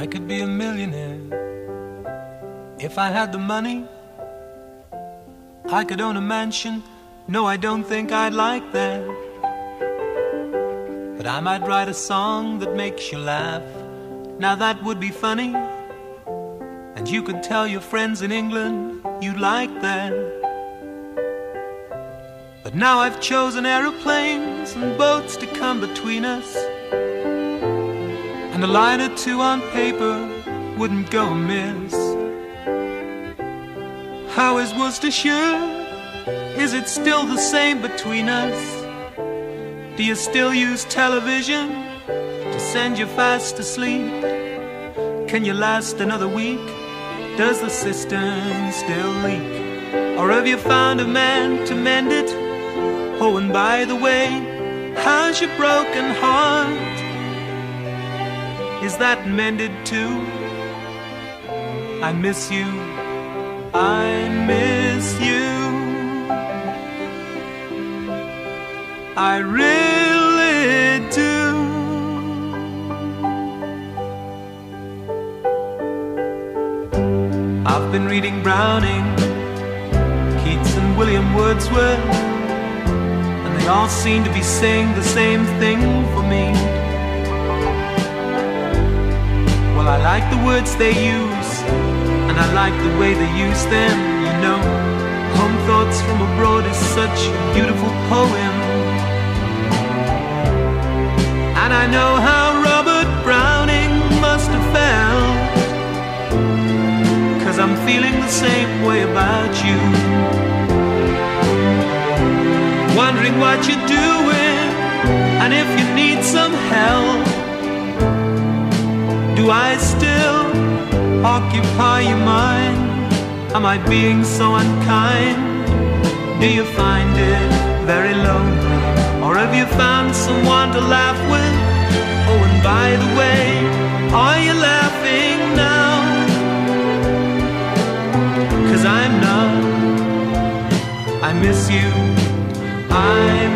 could be a millionaire if I had the money. I could own a mansion. No, I don't think I'd like that. But I might write a song that makes you laugh. Now that would be funny. And you could tell your friends in England you'd like that. But now I've chosen aeroplanes and boats to come between us, and a line or two on paper wouldn't go amiss. How is Worcestershire? Is it still the same between us? Do you still use television to send you fast asleep? Can you last another week? Does the cistern still leak? Or have you found a man to mend it? Oh, and by the way, how's your broken heart? Is that mended too? I miss you, I miss you, I really do. I've been reading Browning, Keats and William Wordsworth, and they all seem to be saying the same thing for me. Well, I like the words they use, and I like the way they use them, you know. Home Thoughts from Abroad is such a beautiful poem. And I know how Robert Browning must have felt, 'cause I'm feeling the same way about you. Wondering what you're doing, and if you need some help. Do I still occupy your mind? Am I being so unkind? Do you find it very lonely? Or have you found someone to laugh with? Oh, and by the way, are you laughing now? 'Cause I'm not. I miss you, I